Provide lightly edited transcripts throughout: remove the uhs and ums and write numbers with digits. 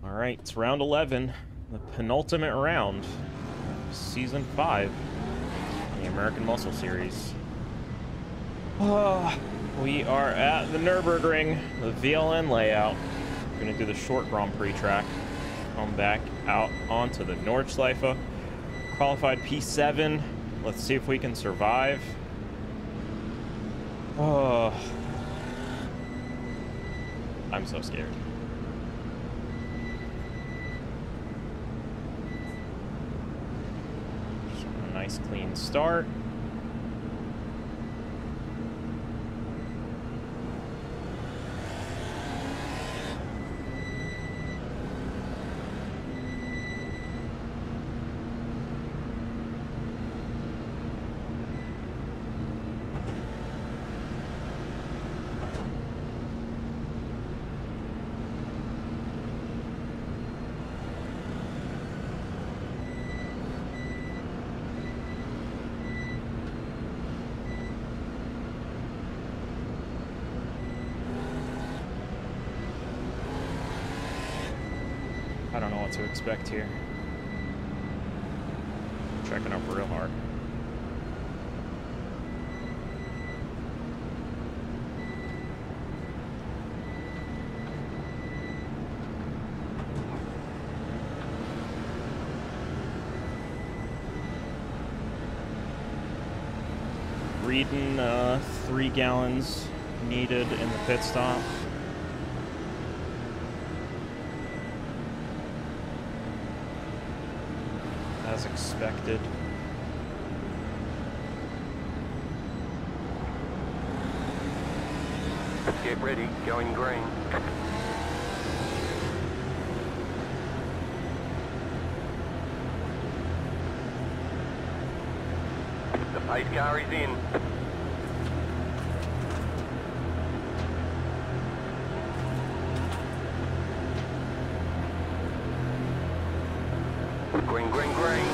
Alright, it's round 11, the penultimate round, Season 5, the American Muscle Series. We are at the Nürburgring, the VLN layout. We're going to do the short Grand Prix track, come back out onto the Nordschleife, qualified P7. Let's see if we can survive. Oh, I'm so scared. Just want a nice clean start. I don't know what to expect here. Checking up real hard. Reading 3 gallons needed in the pit stop. As expected. Get ready, going green. The pace car is in. Green, green, green.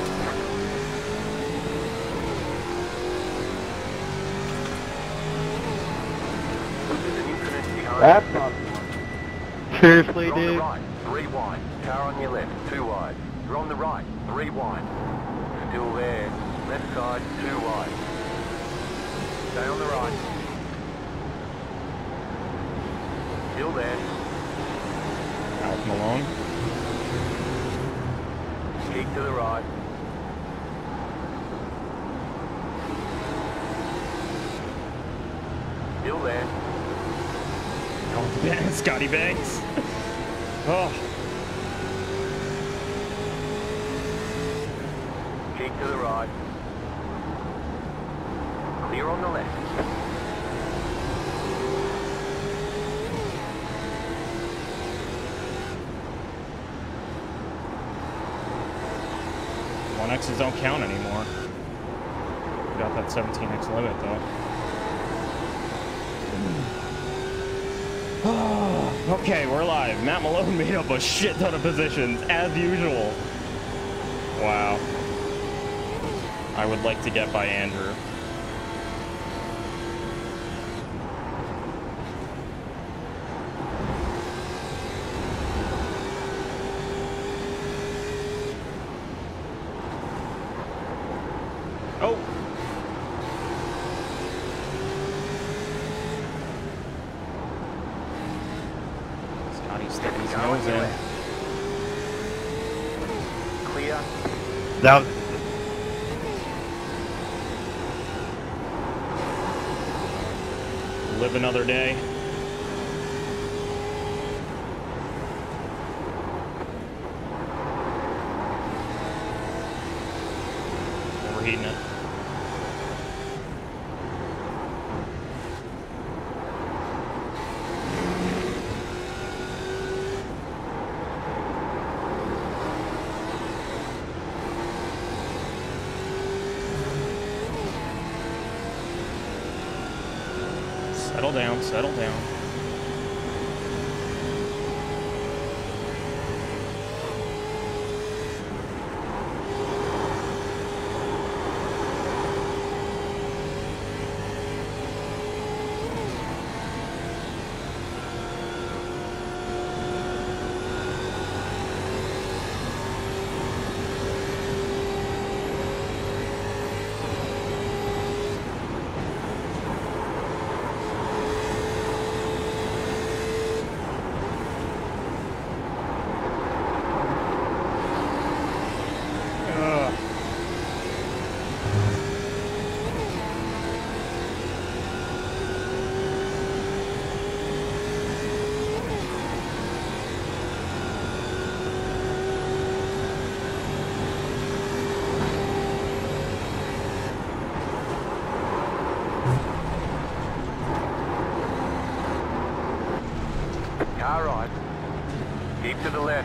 There's an incident behind. That's not fun. Seriously, You're on the dude? right, 3 wide. Car on your left, 2 wide. You're on the right, 3 wide. Still there. Left side, 2 wide. Stay on the right. Still there. Alf Malone. Keep to the right. Still there. Oh, Scotty Banks. Oh, Keep to the right. Clear on the left. one X's don't count anymore. We got that 17X limit though. Okay, we're live. Matt Malone made up a shit ton of positions, as usual. Wow. I would like to get by Andrew. Oh! Scotty sticking his nose in. Clear. That Live another day. Overheating it. Settle down, settle down. Keep to the left.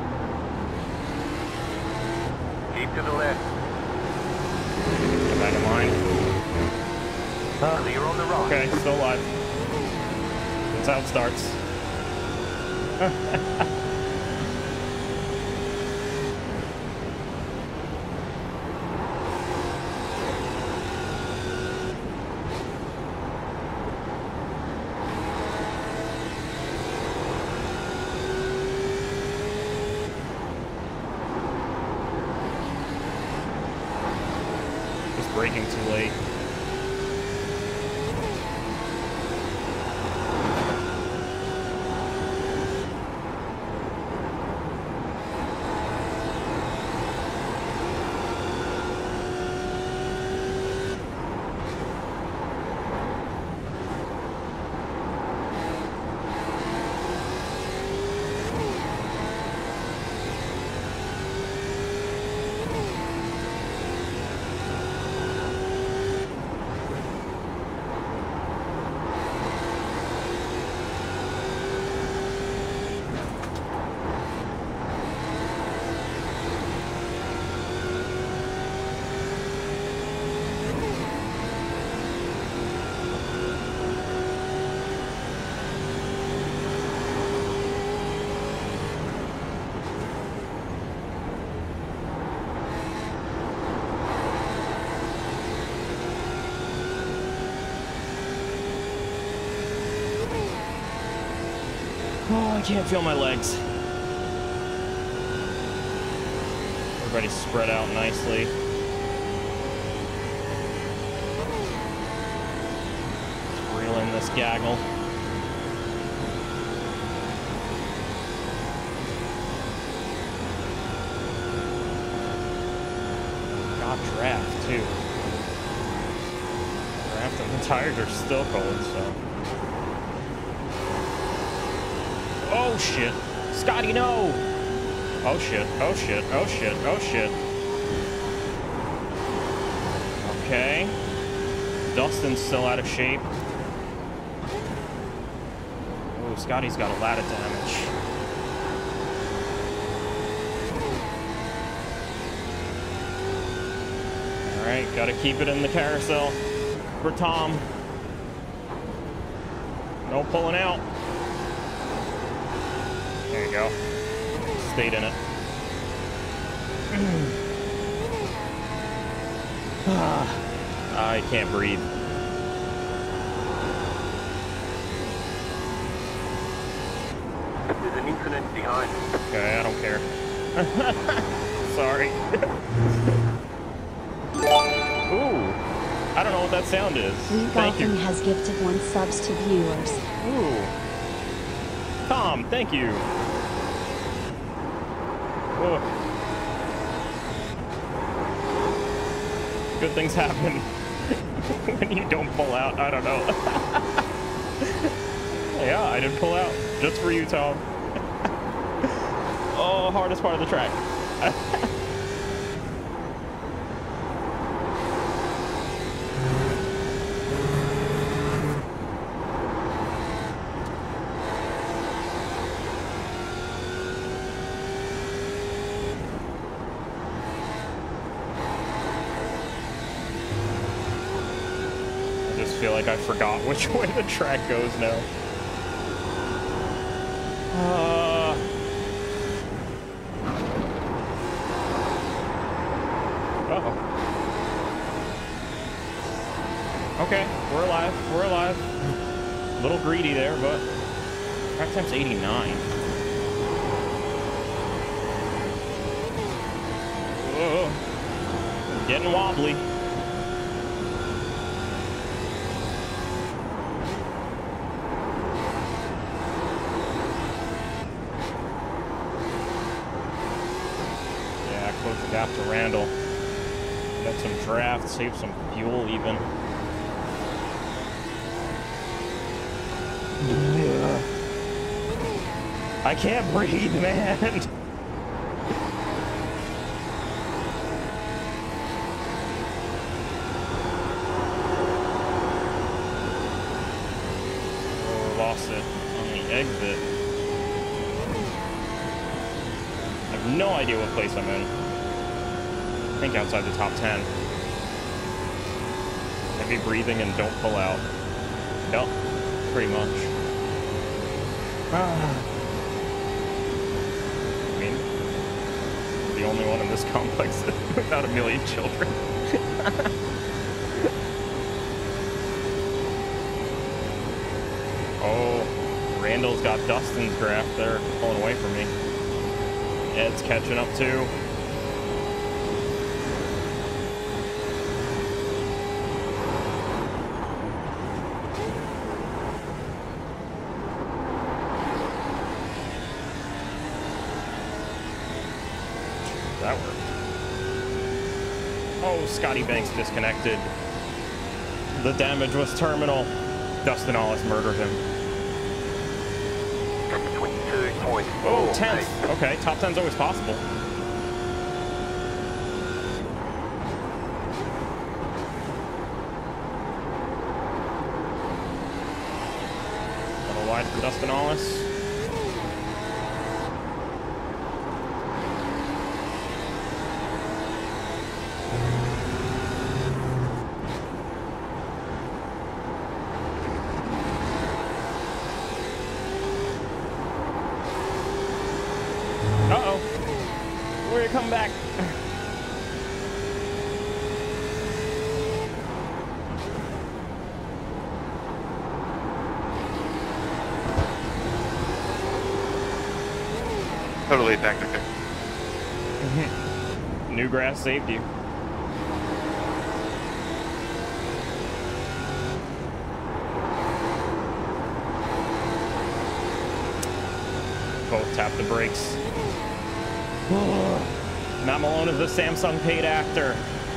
Keep to the left. Get back in line. Clear on the right. Okay, still alive. That's how it starts. Just braking too late. Oh, I can't feel my legs. Everybody's spread out nicely. Let's reel in this gaggle. Got draft, too. Draft and the tires are still cold, so... Oh shit. Scotty, no! Oh shit, oh shit, oh shit, oh shit. Okay. Dustin's still out of shape. Oh, Scotty's got a lot of damage. Alright, gotta keep it in the carousel for Tom. No pulling out. There you go. Stayed in it. I can't breathe. There's an incident behind. Okay, I don't care. Sorry. Ooh. I don't know what that sound is. Thank you. Dolphin has gifted 1 subs to viewers. Ooh. Tom, thank you. Ugh. Good things happen when you don't pull out. I don't know. Yeah, I didn't pull out. Just for you, Tom. Oh, hardest part of the track. I feel like I forgot which way the track goes now. Uh-oh. Okay, we're alive. We're alive. A little greedy there, but track time's 89. Whoa. Getting wobbly. Gap to Randall. Get some draft, save some fuel even. I can't breathe, man. Oh, lost it on the exit. no idea what place I'm in. I think outside the top 10. Heavy breathing and don't pull out. Yep, pretty much. I mean, the only one in this complex without a million children. Oh, Randall's got Dustin's draft there, pulling away from me. Ed's catching up too. That worked. Oh, Scotty Banks disconnected. The damage was terminal. Dustin Hollis murdered him. 22.4. Oh, 10th. Okay, top 10's always possible. Little wide for Dustin Hollis. Uh-oh. Where you come back? Totally tactical. New grass saved you. Both tap the brakes. Matt Malone is the Samsung paid actor.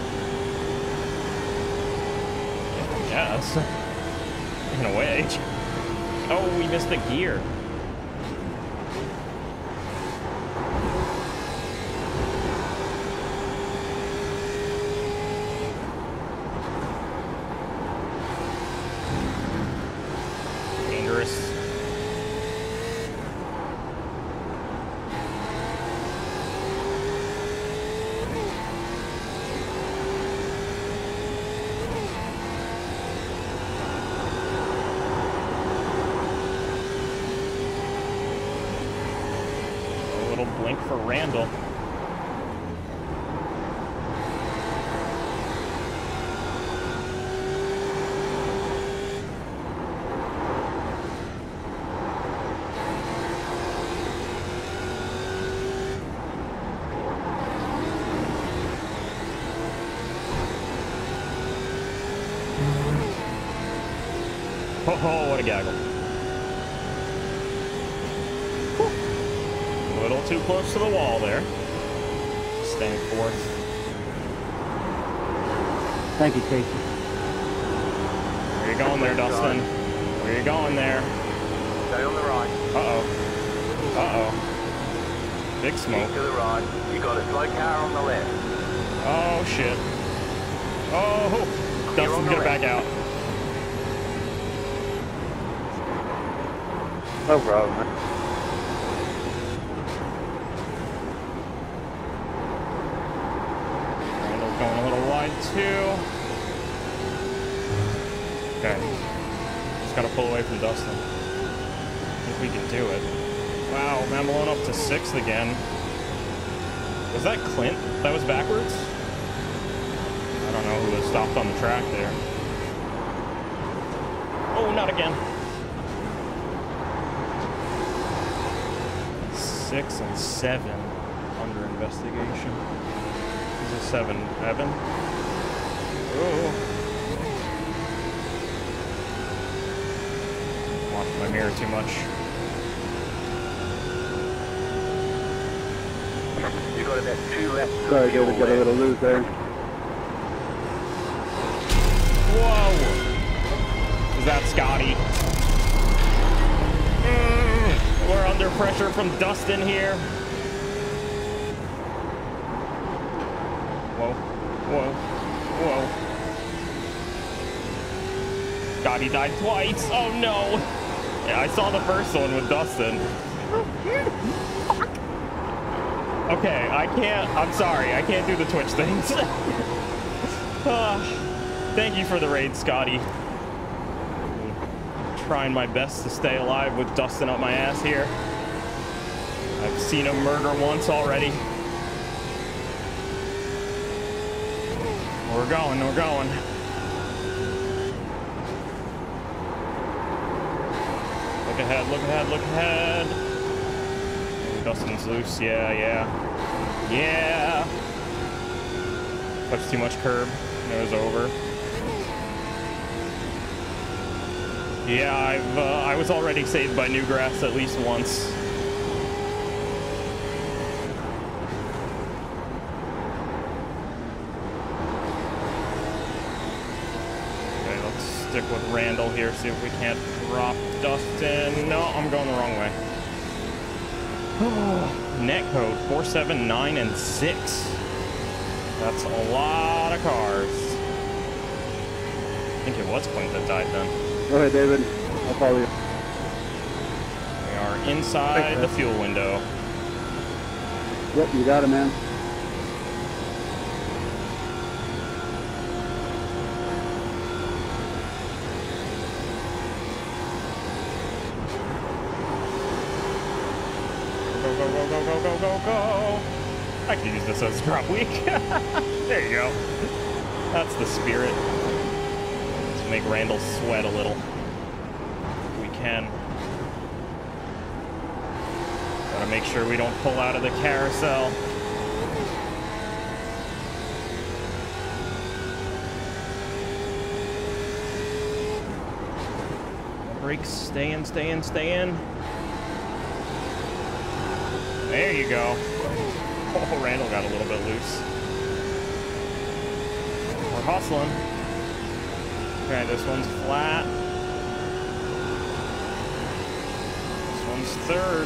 Yes. In a way. Oh, we missed the gear. Dangerous. Blink for Randall. Oh, what a gaggle. A little too close to the wall there. Staying fourth. Thank you, Casey. Where you going there, Dustin? Where you going there? Stay on the right. Uh-oh. Uh-oh. Big smoke. To the right. You got a slow car on the left. Oh, shit. Oh, Dustin, get back out. No problem, man. Randall's going a little wide, too. Okay. Just gotta pull away from Dustin. I think we can do it. Wow, Matt Malone up to 6th again. Was that Clint that was backwards? I don't know who was stopped on the track there. Oh, not again. 6 and 7 under investigation. Is it 7, Evan? Oh. Watching my mirror too much. You got about 2 left. Sorry, got a little loose there. Whoa! Is that Scotty? We're under pressure from Dustin here. Whoa. Whoa. Whoa. Scotty died twice. Oh no. Yeah, I saw the first one with Dustin. Okay, I can't. I'm sorry. I can't do the Twitch things. Thank you for the raid, Scotty. Trying my best to stay alive with Dustin up my ass here. I've seen him murder once already. We're going, we're going. Look ahead, look ahead, look ahead. Oh, Dustin's loose, yeah. Touched too much curb, nose over. Yeah, I was already saved by Newgrass at least once. Stick with Randall here, see if we can't drop Dustin. No, I'm going the wrong way. Net code 479 and 6. That's a lot of cars. I think it was Quint that died then. Go ahead, David. I'll follow you. We are inside the fuel window. Yep, you got it, man. Go. I could use this as a drop week. There you go. That's the spirit. Let's make Randall sweat a little. If we can. Gotta make sure we don't pull out of the carousel. Brakes, stay in. There you go. Oh, Randall got a little bit loose. We're hustling. Okay, this one's flat. This one's third.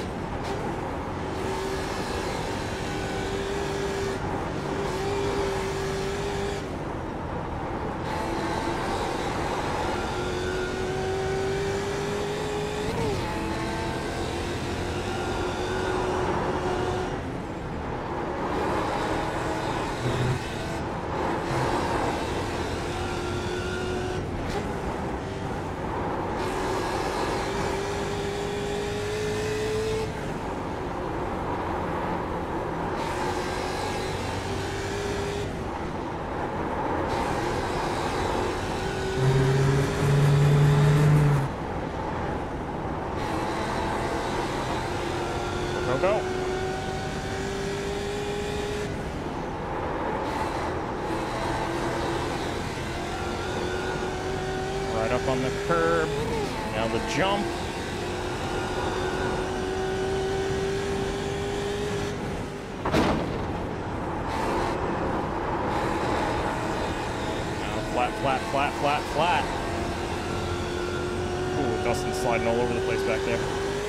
Go. Right up on the curb. Now the jump. Now flat. Ooh, Dustin's sliding all over the place back there.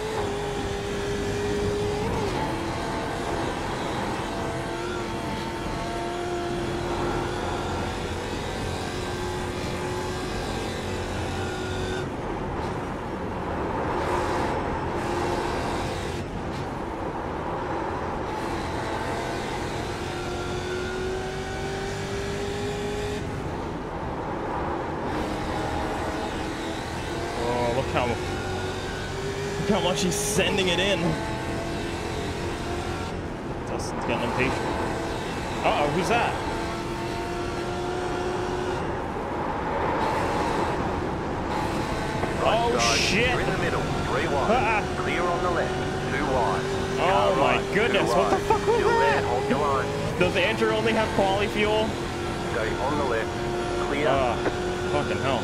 Look how much he's sending it in. Dustin's getting impatient. Uh-oh, who's that? Right Oh, side, shit. You're in the middle, 3 wide. Clear on the left, 2 wide. Oh my goodness, what the fuck was Still there, that? hold your line. Does Andrew only have quali fuel? Stay on the left, clear. Fucking hell.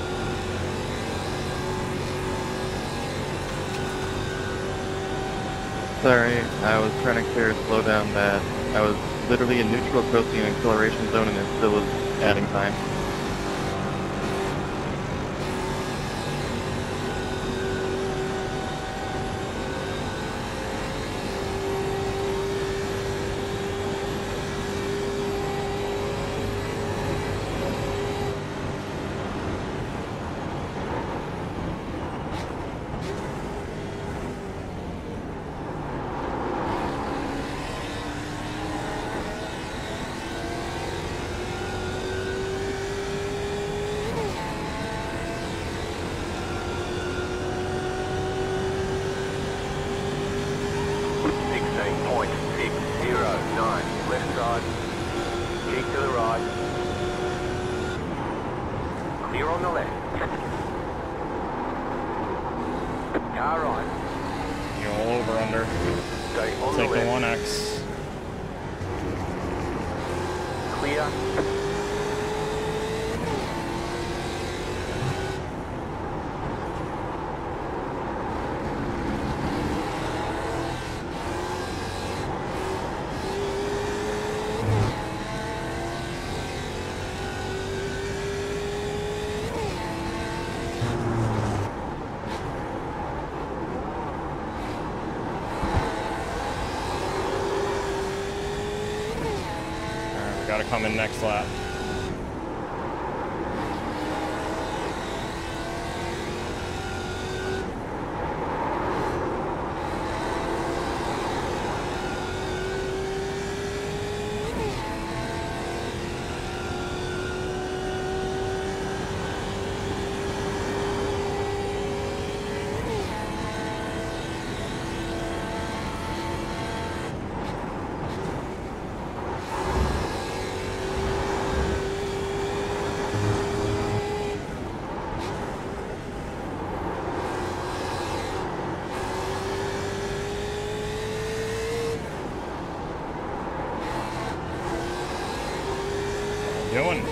Sorry, I was trying to clear slow down bad. I was literally in neutral coasting and acceleration zone and it still was adding time. Clear on the left. Car right. You all over under. Stay on Take the the left. 1X. Clear. Gotta come in next lap. Doing.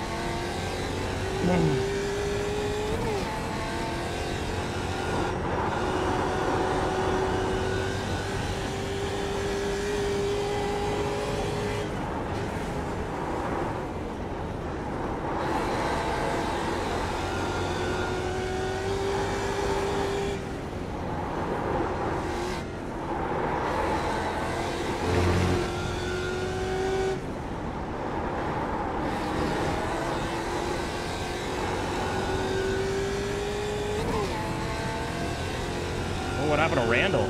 What happened to Randall?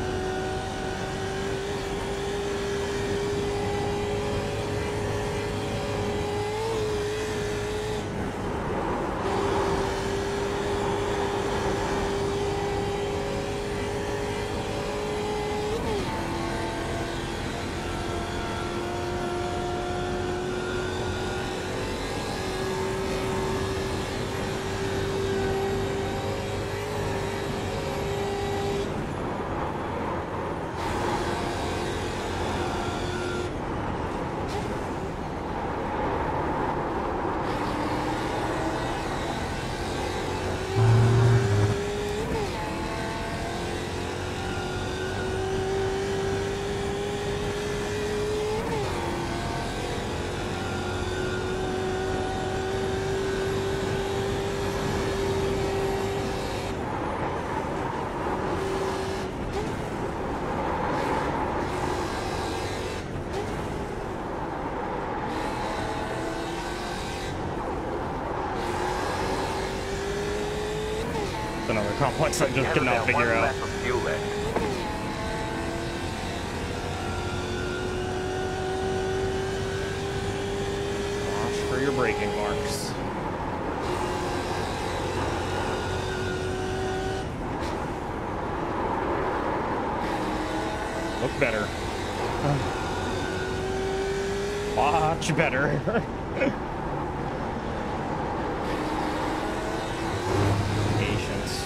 Another complex I just Have cannot about figure one out. lap of fuel left. Watch for your braking marks. Look better. Watch better. Patience.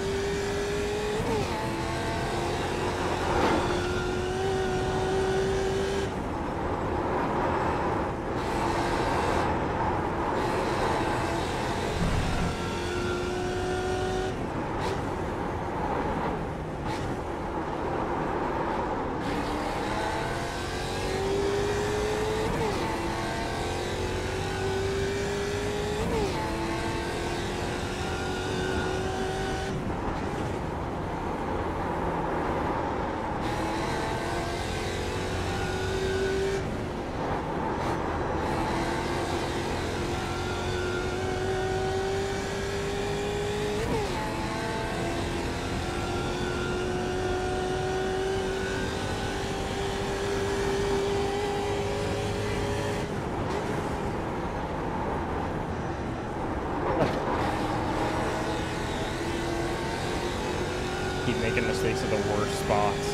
Keep making mistakes at the worst spots.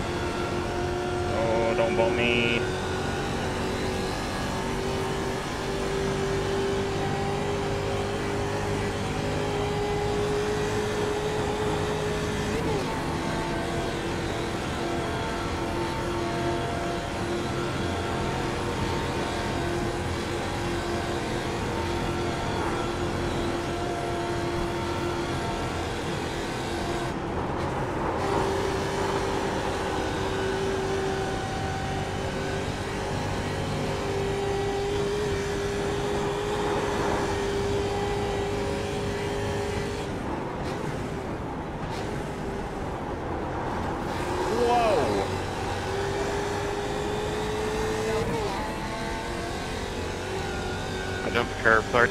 Oh, don't bump me. jump the curve, sorry.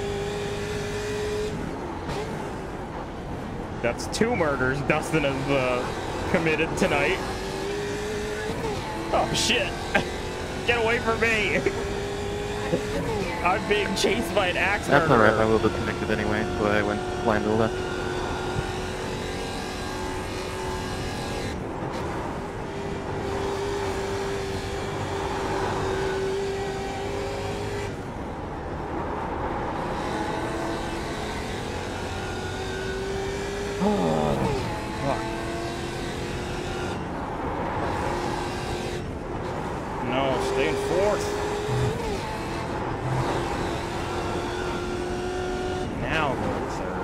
That's 2 murders Dustin has committed tonight. Oh shit! Get away from me! I'm being chased by an axe murderer. That's alright, my wheel disconnected anyway, so I went flying to the left. No, stay in fourth. Now go to third.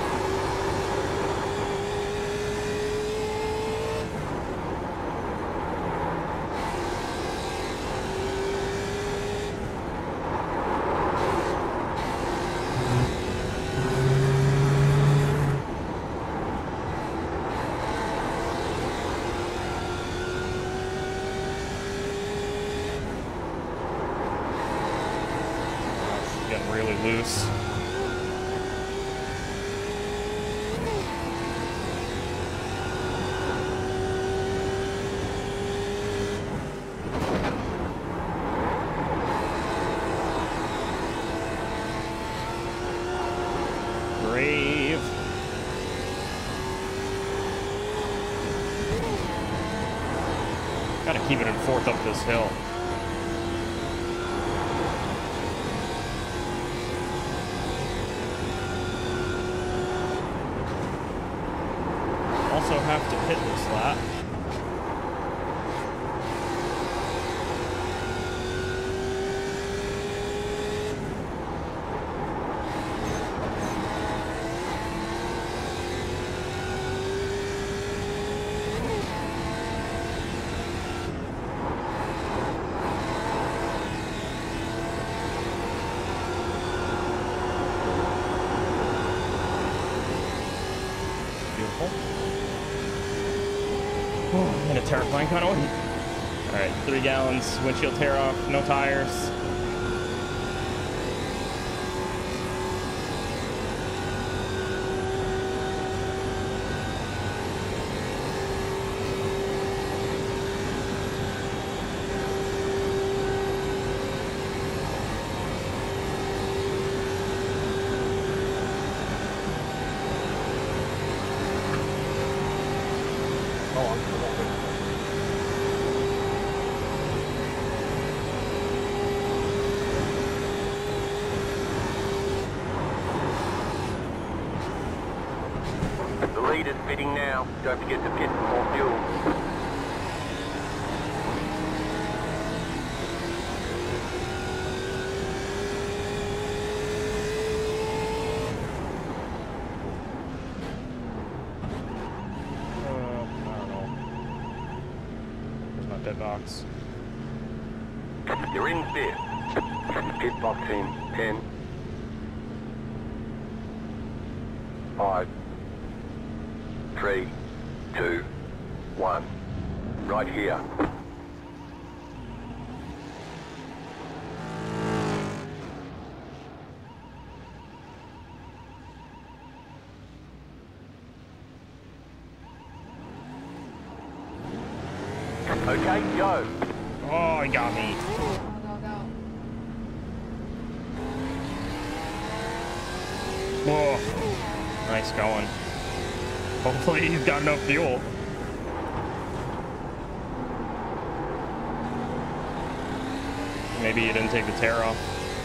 Getting really loose. Brave. Gotta keep it in fourth up this hill. Also have to hit this lap. Beautiful. Oh, in a terrifying kind of way. All right, 3 gallons, windshield tear off, no tires. The leader's pitting now. Don't forget to pit for more fuel. I don't know. Where's my dead box? You're in fifth. Pit box in 10, 5, 3, 2, 1. Right here. Okay, go. Oh, he got me. Whoa. Nice going. Hopefully he's got enough fuel. Maybe he didn't take the tear off.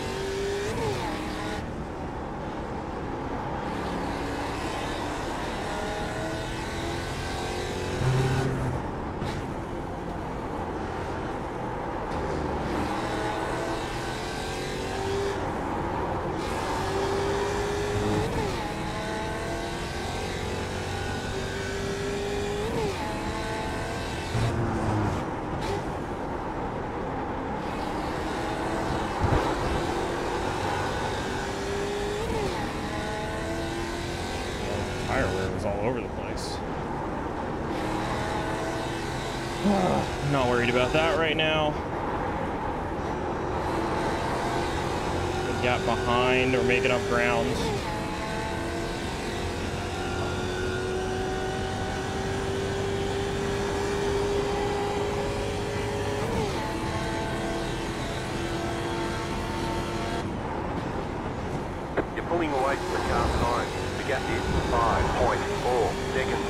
Tire wear was all over the place. Not worried about that right now. got behind or making up ground. You're pulling away from the cast iron. The gap is 5.4 seconds.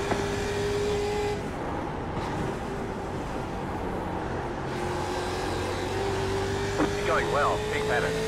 You're going well. Keep at it.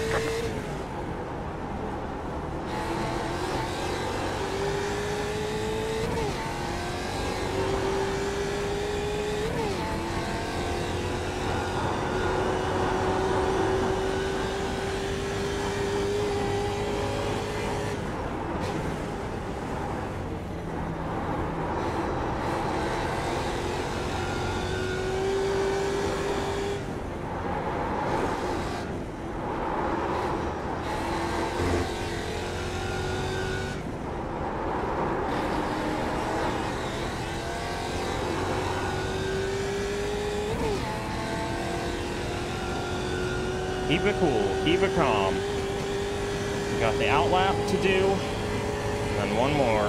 Keep it cool, keep it calm. We got the outlap to do, and then one more.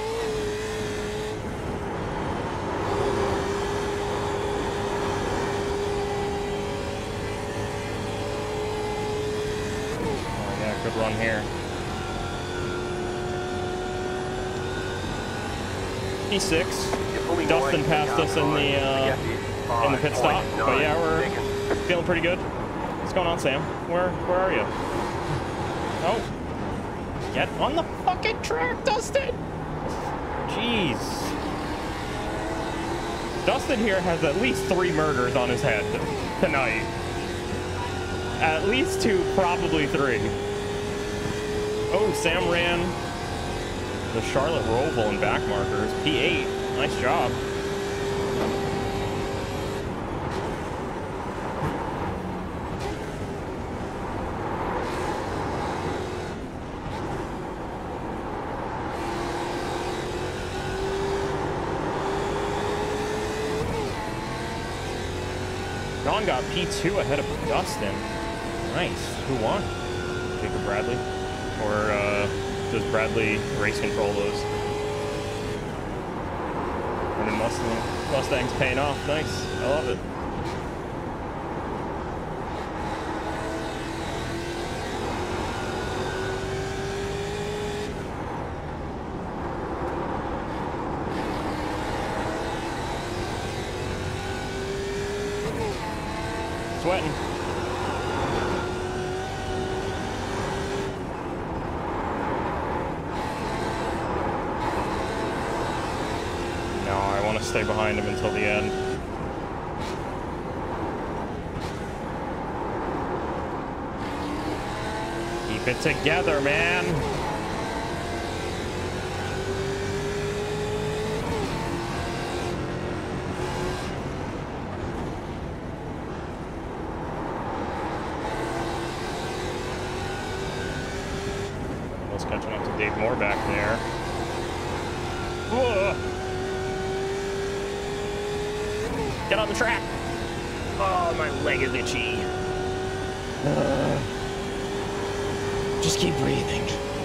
Oh yeah, good run here. P6. Dustin passed us in the pit stop, but yeah, we're feeling pretty good. What's going on, Sam? Where are you? Oh. Get on the fucking track, Dustin! Jeez. Dustin here has at least 3 murders on his head tonight. At least 2, probably 3. Oh, Sam ran the Charlotte Roval in back markers. P8. Nice job. John got P2 ahead of Dustin. Nice. Who won? Jacob Bradley? Or does Bradley race control those? And then Mustang's paying off. Nice. I love it. Sweating. No, I want to stay behind him until the end. Keep it together, man. Catching up to Dave Moore back there. Whoa. Get on the track. Oh, my leg is itchy. Just keep breathing.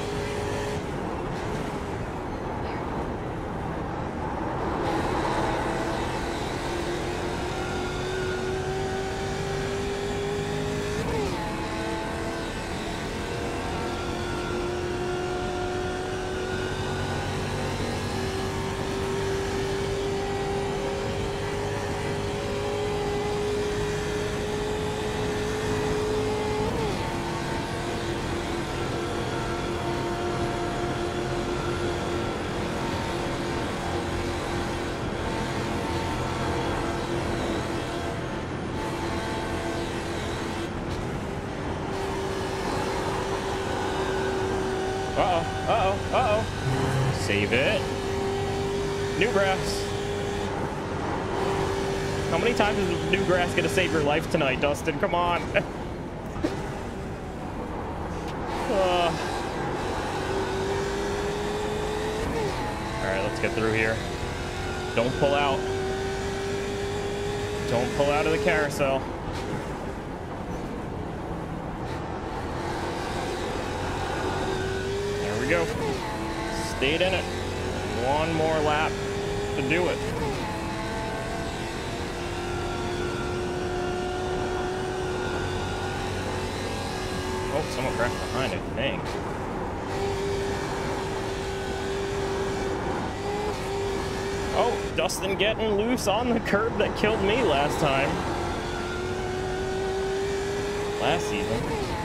Save it. New grass. How many times is new grass gonna save your life tonight, Dustin? Come on. Alright, let's get through here. Don't pull out. Don't pull out of the carousel. go. Stayed in it. One more lap to do it. Oh, someone crashed behind, I think. Oh, Dustin getting loose on the curb that killed me last time. Last season.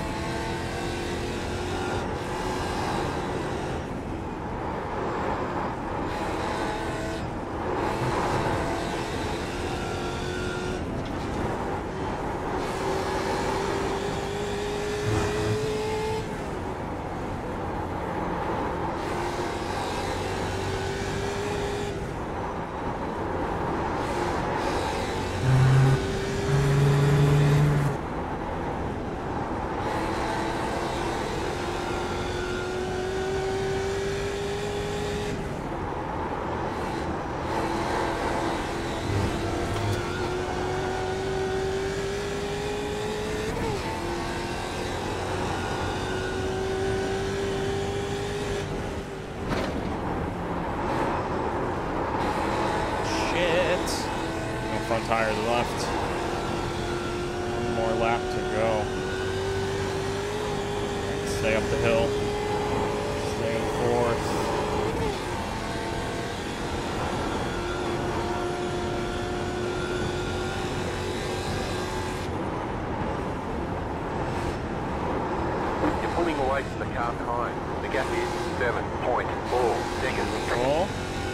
Front tire left. One more lap to go. Stay up the hill. Stay in fourth. You're pulling away from the car behind. The gap is 7.4 seconds. Cool.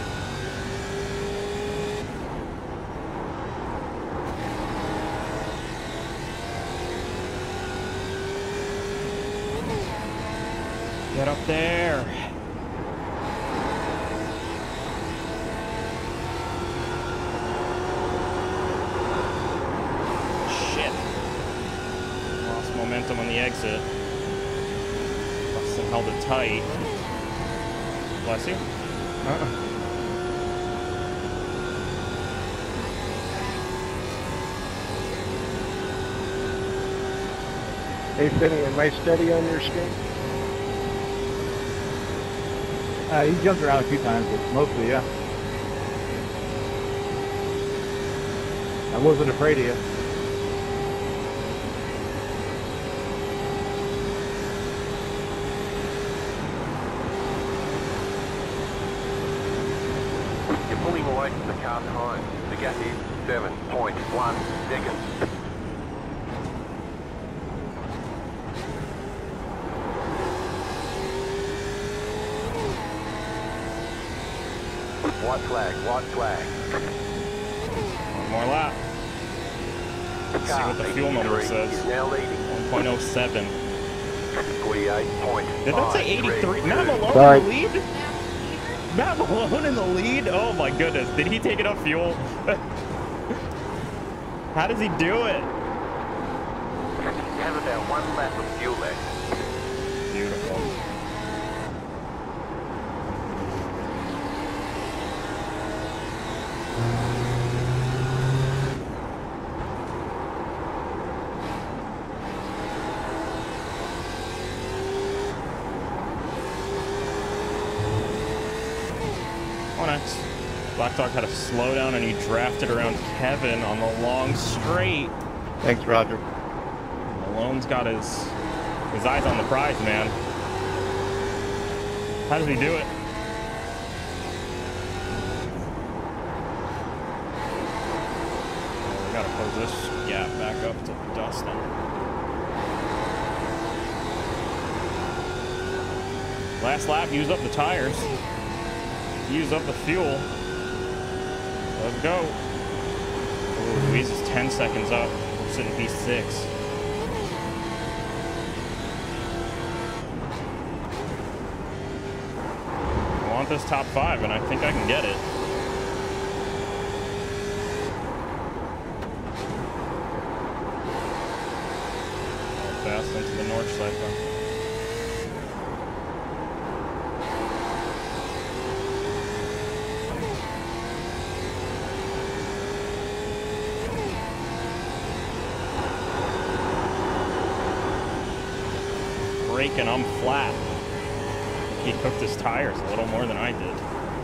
Get up there. Shit. Lost momentum on the exit. Dustin held it tight. Bless you. Hey, Finney, am I steady on your screen? He jumped around a few times, but mostly, yeah. I wasn't afraid of you. You're pulling away from the car behind. The gap is 7.1 seconds. White flag, white flag. One more lap. Let's see what the fuel number says. Is now leading. 1.07. 48.5. Did that say 83? Matt Malone Sorry. in the lead? Matt Malone in the lead? Oh my goodness. Did he take enough fuel? How does he do it? You have about one lap of fuel left. Beautiful. Black Dog had a slowdown and he drafted around Kevin on the long straight. Thanks, Roger. Malone's got his eyes on the prize, man. How does he do it? We gotta close this gap back up to Dustin. Last lap, use up the tires. Use up the fuel. Let's go. Ooh, Luis is 10 seconds up. We're sitting P6. I want this top 5, and I think I can get it. Fast into the north side, though. And I'm flat. He cooked his tires a little more than I did.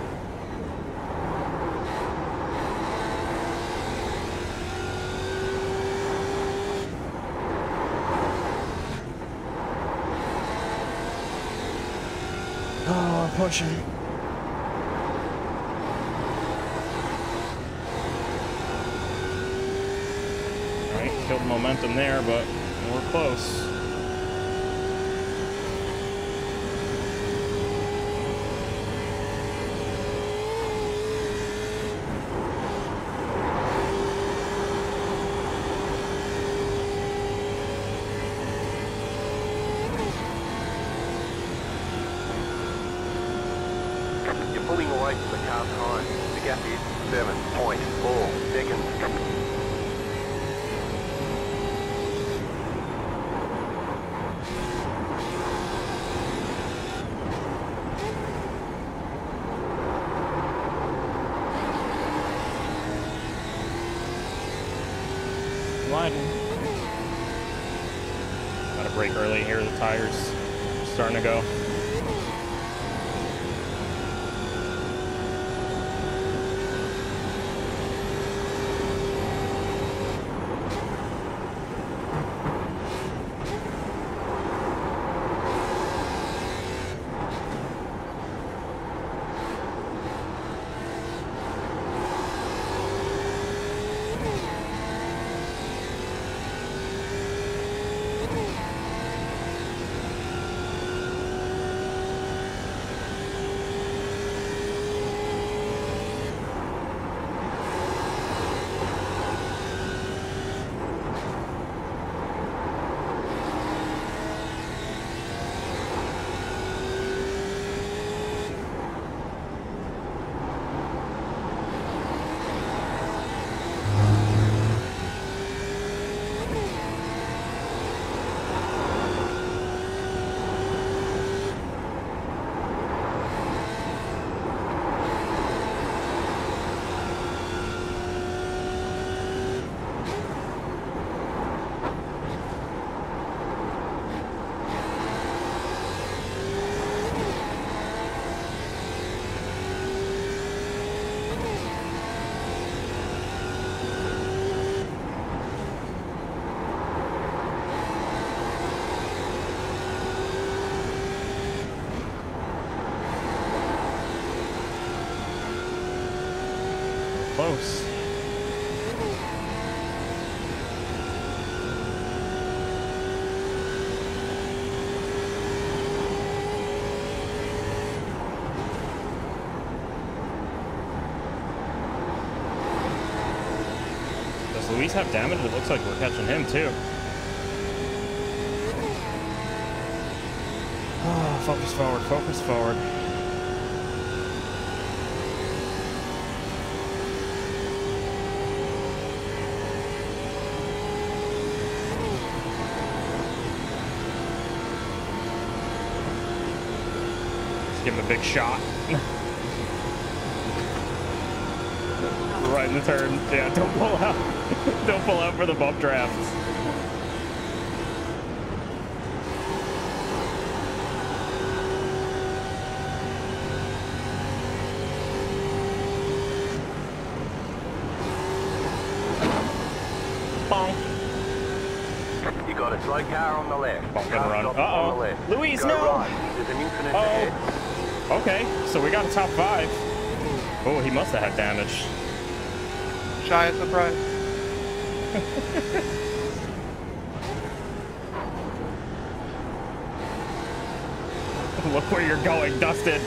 Oh, pushing. Alright, killed momentum there, but we're close. You're pulling away from the car time. The gap is 7.4 seconds. Sliding. Gotta brake early here. The tires are starting to go. Close. Does Luis have damage? It looks like we're catching him too. Oh, focus forward, focus forward. Give him a big shot. Right in the turn. Yeah, don't pull out. Don't pull out for the bump drafts. Bonk. You got a slow car on the left. Bump and Car run. stop on the left. Luis, Go no! right. There's an infinite ahead. Okay, so we got a top 5. Oh, he must have had damage. Shy surprise. Look where you're going, Dustin.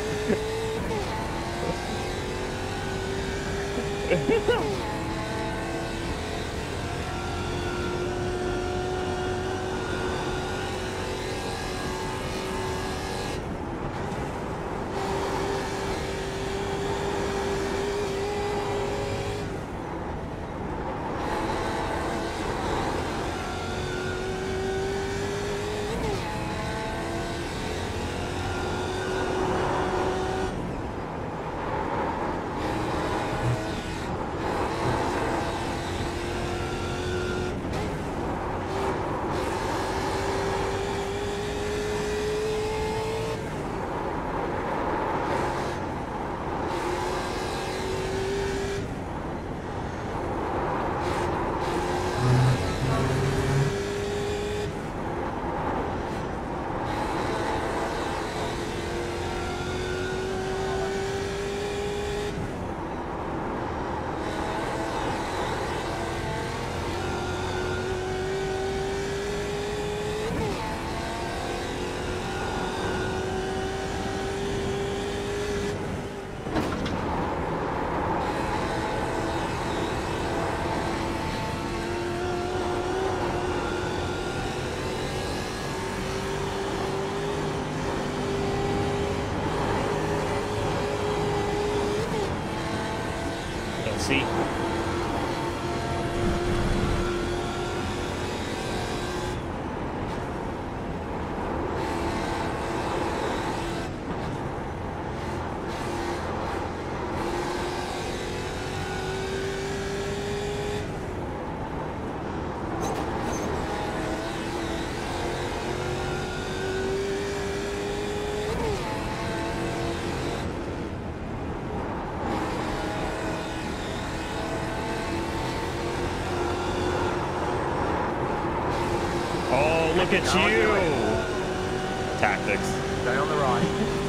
look at you. Tactics. Stay on the right.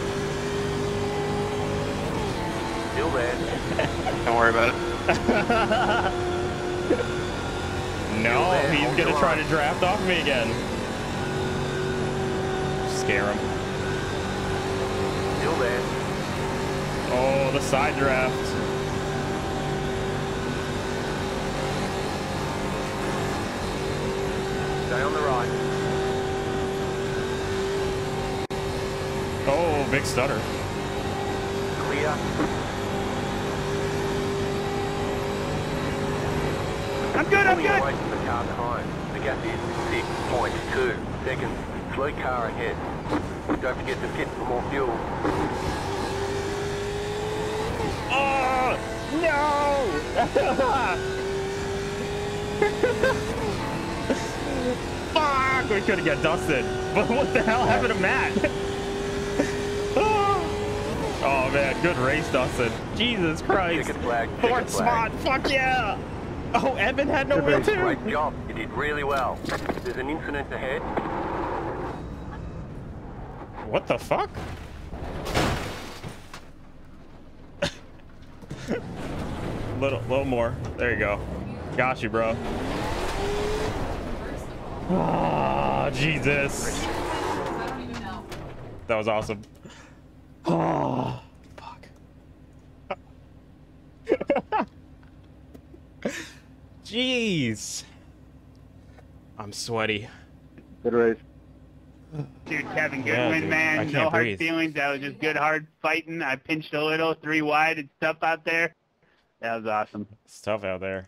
Still there. Don't worry about it. No, he's gonna try to draft off me again. Scare him. Still there. Oh, the side draft. Stay on the right. Oh, big stutter. Clear. I'm good, I'm Pulling good. away from the car behind. The gap is 6.2 seconds. Slow car ahead. Don't forget to pit for more fuel. Oh, no! Fuck! We could have got Dustin. But what the hell happened to Matt? Oh man, good race, Dustin. Jesus Christ. Ticket flag. Fourth spot, fuck yeah! Oh, Evan had no wheel too. Great job. You did really well. There's an incident ahead. What the fuck? little more. There you go. Got you, bro. Oh, Jesus. That was awesome. Oh, fuck. Jeez. I'm sweaty. Good race. Dude, Kevin, good Yeah, win, dude. I man. can't No hard breathe. feelings. That was just good, hard fighting. I pinched a little, 3 wide and stuff out there. That was awesome. It's tough out there.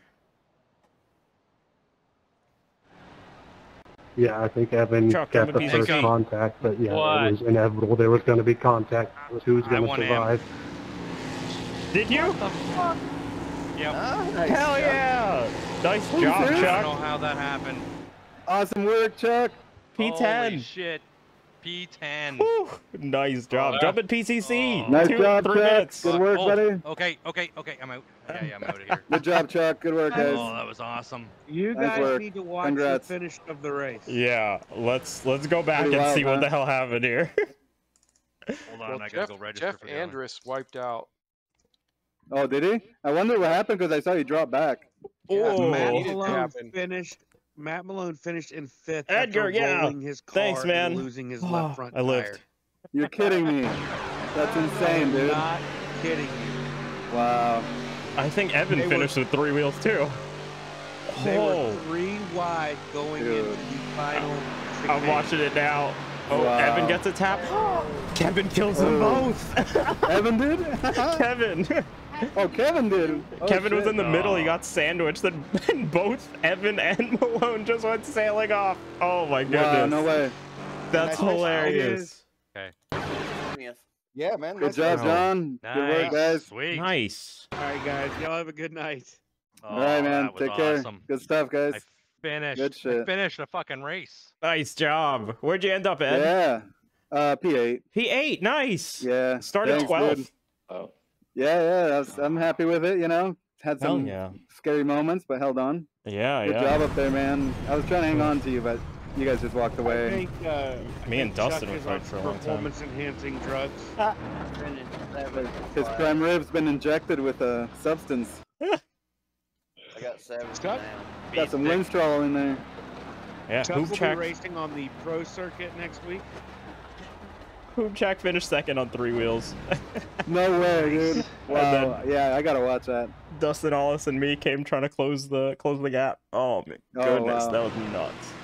Yeah, I think Evan Chuck, got I'm a the piece of first cake. contact, but yeah, What? it was inevitable. There was going to be contact. Who's I going to won him. survive? Did you? Yep. Hell yeah! Nice job, I don't know Chuck. how that happened. Awesome work, Chuck. Holy P10. shit. P10. Whew. Nice job. Oh, Jumping PCC. oh. Nice 3 job, Chuck. minutes. Good work, Oh, buddy. Okay, I'm out. Yeah, I'm out of here. Good job, Chuck. Good work, guys. Oh, that was awesome. You Nice guys work. need to watch Congrats. the finish of the race. Yeah, let's go back Pretty and wild, see what huh? the hell happened here. Hold on, I gotta go register Jeff for the other one. Andrus wiped out. Oh, did he? I wonder what happened because I saw you drop back. Oh. Matt Needed to Malone happen. finished. Matt Malone finished in 5th Edgar, after yeah. rolling his car Thanks, man. and losing his Oh, left front I lived. tire. You're kidding me. That's insane, dude. Not kidding you. Wow. I think Evan They were- finished with 3 wheels too. They Oh, were 3 wide going Dude. into the final. I'm chicane. watching it now. Oh, Wow. Evan gets a tap. Kevin kills them Oh. both. Evan did? Kevin. Oh, Kevin did. Oh, Kevin was shit. in the middle. He got sandwiched. Then both Evan and Malone just went sailing off. Oh my goodness. Wow, no way. That's hilarious. Yeah, man. Good job, John. Good work, Nice. guys. Sweet. Nice. All right, guys. Y'all have a good night. Oh, All right, man. that was Take care. awesome. Good stuff, guys. I finished. Good shit. I finished a fucking race. Nice job. Where'd you end up, Ed? Yeah. P8. P8. Nice. Yeah. Started Thanks, 12th. dude. Yeah. I'm happy with it, you know. Had Hell some yeah. scary moments, but held on. Yeah, Good yeah. job up there, man. I was trying to hang on to you, but you guys just walked I away. think, Me and Chuck Dustin were is on fighting for a long time. performance-enhancing drugs. His prime rib's been injected with a substance. I got 7 Chuck? now. Got some Winstrol in there. Yeah, Chuck Hoop will Check. be racing on the pro circuit next week. Hoop Check finished second on 3 wheels. No way, dude. Wow. then- Yeah, I gotta watch that. Dustin, Hollis, and me came trying to close the gap. Oh my Oh, goodness, wow. that was nuts.